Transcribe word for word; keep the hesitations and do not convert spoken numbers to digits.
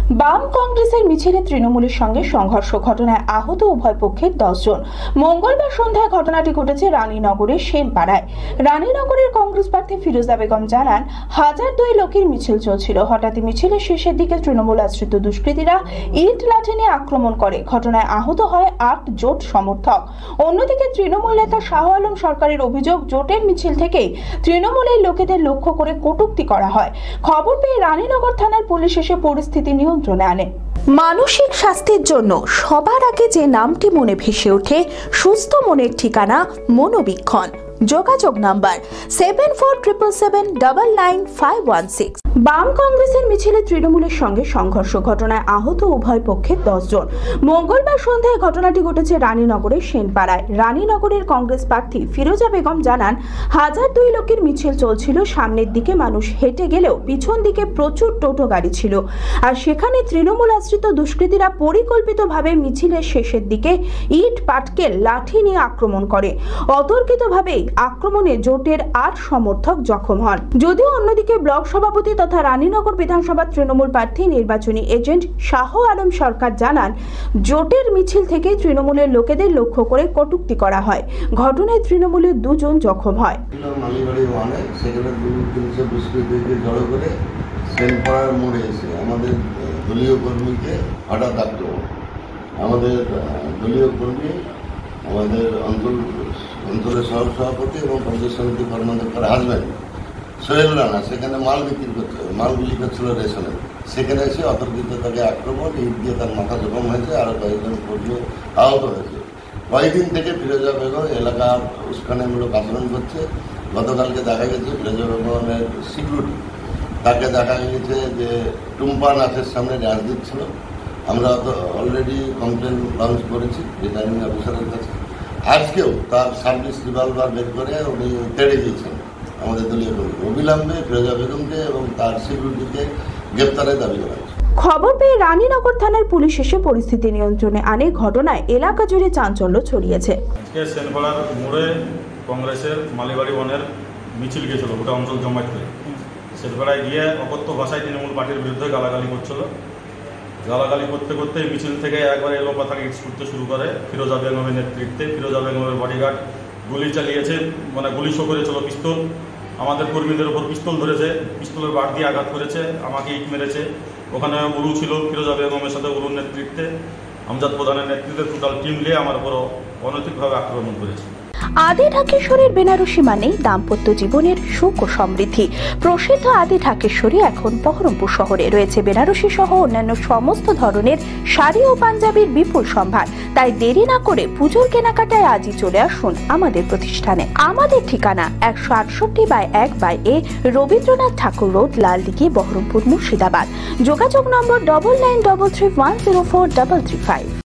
বাম কংগ্রেসের মিছিলে তৃণমূলের সঙ্গে সংঘর্ষ ঘটনায় আহত উভয় পক্ষের দশ জন। মঙ্গলবার সন্ধ্যায় ঘটনাটি ঘটেছে রানীনগরের সেনপাড়ায়। রানীনগরের কংগ্রেস প্রার্থী ফিরোজা বেগম জানান, হাজার দুই লোকের মিছিল চলছিল। হঠাৎই মিছিলের শেষের দিকে তৃণমূল আশ্রিত দুষ্কৃতীরা ইট লাঠি নিয়ে আক্রমণ করে। ঘটনায় আহত হয় আট জোট সমর্থক। অন্যদিকে তৃণমূল নেতা শাহ আলম সরকারের অভিযোগ, জোটের মিছিল থেকেই তৃণমূলের লোকেদের লক্ষ্য করে কটূক্তি করা হয়। খবর পেয়ে রানীনগর থানার পুলিশ এসে পরিস্থিতি নিয়ন্ত্রণে আনে। মানসিক স্বাস্থ্যের জন্য সবার আগে যে নামটি মনে ভেসে ওঠে, সুস্থ মনের ঠিকানা মনোবীক্ষণ। যোগাযোগ number seven four triple seven double nine five one six. বাম কংগ্রেসের মিছিলে তৃণমূলের সঙ্গে সংঘর্ষ ঘটনায় আহত উভয় পক্ষের দশ জন। মঙ্গলবার সন্ধ্যায় ঘটনাটি ঘটেছে রানীনগরের সেনপাড়ায়। রানীনগরের কংগ্রেস প্রার্থী ফিরোজা বেগম জানান, হাজার দুই লোকের মিছিল চলছিল। সামনের দিকে মানুষ হেঁটে গেলেও পিছন দিকে প্রচুর টোটো গাড়ি ছিল, আর সেখানে তৃণমূল আশ্রিত দুষ্কৃতীরা পরিকল্পিতভাবে মিছিলের শেষের দিকে ইট পাটকেল লাঠি নিয়ে আক্রমণ করে। অতর্কিতভাবেই আক্রমণে জোটের আট সমর্থক জখম হন। যদিও অন্যদিকে ব্লক সভাপতি তথা রানীনগর বিধানসভা তৃণমূল প্রার্থী নির্বাচনী এজেন্ট শাহ আলম সরকার জানান, জোটের মিছিল থেকে তৃণমূলের লোকেদের লক্ষ্য করে কটূক্তি করা হয়। ঘটনায় তৃণমূলের দুজন জখম হয়। আমাদের দলীয় কর্মীকে হঠাৎ আক্রমণ, আমাদের দলীয় কর্মী আমাদের অঞ্চল অঞ্চলের সহ সভাপতি এবং পঞ্চায়েত সমিতি কর্মকর্তার হাজব্যান্ড সোহেল রানা সেখানে মাল বিক্রি করতে মাল বিক্রি করছিল রেশনে। সেখানে এসে অতর্কিত তাকে আক্রমণ, ইট দিয়ে তার মাথা জখম হয়েছে, আরও কয়েকজন কর্মী আহত হয়েছে। কয়েকদিন থেকে ফিরোজা বেগম এলাকার উস্কানিমূলক আচরণ করছে। গতকালকে দেখা গেছে ফিরোজা বেগমের সিকিউরিটি তাকে দেখা গেছে যে টুম্পা নাচের সামনে ডান্স দিচ্ছিল। আমরা তো অলরেডি কমপ্লেন লঞ্চ করেছি রিটার্নিং অফিসারের কাছে। আজকেও তার সার্ভিস রিভলভার বের করে উনি তেড়ে দিয়েছেন আমাদের দলীয় কর্মী। অবিলম্বে ফিরোজা বেগমকে এবং তার সিকিউরিটিকে গ্রেপ্তারের দাবি করা হয়েছে। খবর পেয়ে রানীনগর থানার পুলিশ এসে পরিস্থিতি নিয়ন্ত্রণে আনে। ঘটনায় এলাকা জুড়ে চাঞ্চল্য ছড়িয়েছে। সেনপাড়ার মোড়ে কংগ্রেসের মালিবাড়ি বনের মিছিল গিয়েছিল গোটা অঞ্চল জমায়েত করে। সেনপাড়ায় গিয়ে অকথ্য ভাষায় তৃণমূল পার্টির বিরুদ্ধে গালাগালি করছিল। গালাগালি করতে করতে মিছিল থেকে একবার এলো পাথাকে ইট ছুটতে শুরু করে। ফিরোজা বেগমের নেতৃত্বে ফিরোজা বেগমের বডিগার্ড গুলি চালিয়েছে, মানে গুলি শো করেছিল পিস্তল। আমাদের কর্মীদের উপর পিস্তল ধরেছে, পিস্তলের বাট দিয়ে আঘাত করেছে, আমাকে ইট মেরেছে। ওখানে উলু ছিল ফিরোজা বেগমের সাথে, উলুর নেতৃত্বে আমজাদ প্রধানের নেতৃত্বে টোটাল টিম নিয়ে আমার উপর অনৈতিকভাবে আক্রমণ করেছে। আদি ঢাকেশ্বরীর বেনারসি মানেই দাম্পত্য জীবনের সুখ ও সমৃদ্ধি। প্রসিদ্ধ আদি ঢাকেশ্বরী এখন বহরমপুর শহরে রয়েছে বেনারসি সহ অন্যান্য সমস্ত ধরনের শাড়ি ও পাঞ্জাবির বিপুল সম্ভার। তাই দেরি না করে পুজোর কেনাকাটায় আজই চলে আসুন আমাদের প্রতিষ্ঠানে। আমাদের ঠিকানা একশো আটষট্টি বাই এক by A Rabindranath Thakur road, Laldighi, Baharampur, Murshidabad. যোগাযোগ নম্বর double nine double three one zero four double three five.